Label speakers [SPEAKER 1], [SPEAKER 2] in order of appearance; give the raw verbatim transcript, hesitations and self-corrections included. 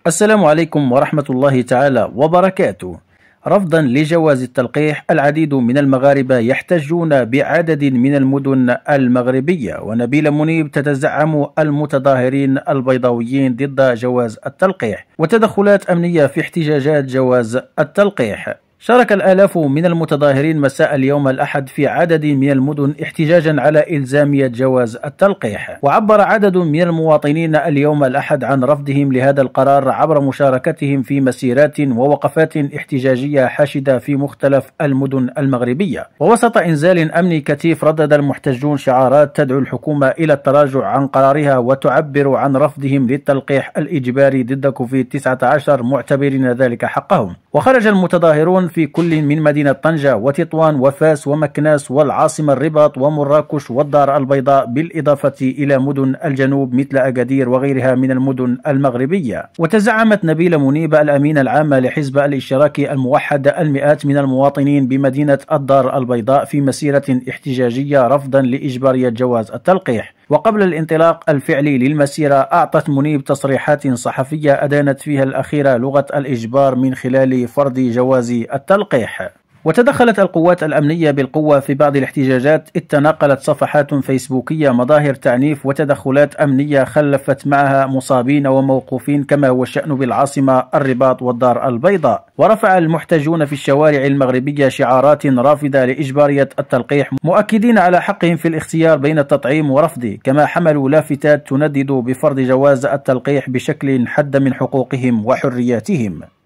[SPEAKER 1] السلام عليكم ورحمة الله تعالى وبركاته. رفضا لجواز التلقيح، العديد من المغاربة يحتجون بعدد من المدن المغربية، ونبيلة منيب تتزعم المتظاهرين البيضاويين ضد جواز التلقيح، وتدخلات أمنية في احتجاجات جواز التلقيح. شارك الآلاف من المتظاهرين مساء اليوم الأحد في عدد من المدن احتجاجا على إلزامية جواز التلقيح، وعبر عدد من المواطنين اليوم الأحد عن رفضهم لهذا القرار عبر مشاركتهم في مسيرات ووقفات احتجاجية حاشدة في مختلف المدن المغربية. ووسط إنزال أمني كثيف ردد المحتجون شعارات تدعو الحكومة إلى التراجع عن قرارها وتعبر عن رفضهم للتلقيح الإجباري ضد كوفيد تسعة عشر، معتبرين ذلك حقهم. وخرج المتظاهرون في كل من مدينة طنجة وتطوان وفاس ومكناس والعاصمة الرباط ومراكش والدار البيضاء، بالإضافة إلى مدن الجنوب مثل أكادير وغيرها من المدن المغربية. وتزعمت نبيلة منيب الأمينة العامة لحزب الاشتراكي الموحد المئات من المواطنين بمدينة الدار البيضاء في مسيرة احتجاجية رفضا لإجبارية جواز التلقيح. وقبل الانطلاق الفعلي للمسيرة أعطت منيب تصريحات صحفية أدانت فيها الأخيرة لغة الإجبار من خلال فرض جواز التلقيح. وتدخلت القوات الأمنية بالقوة في بعض الاحتجاجات، إذ تناقلت صفحات فيسبوكية مظاهر تعنيف وتدخلات أمنية خلفت معها مصابين وموقوفين، كما هو الشأن بالعاصمة الرباط والدار البيضاء. ورفع المحتجون في الشوارع المغربية شعارات رافضة لإجبارية التلقيح، مؤكدين على حقهم في الاختيار بين التطعيم ورفضه، كما حملوا لافتات تندد بفرض جواز التلقيح بشكل حد من حقوقهم وحرياتهم.